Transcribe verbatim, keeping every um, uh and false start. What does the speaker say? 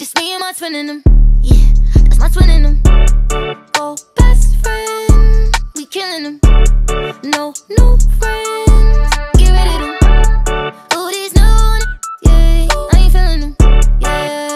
Just me and my twin in them. Yeah, that's my twin in them. Oh, best friend, we killing them. No, no friend.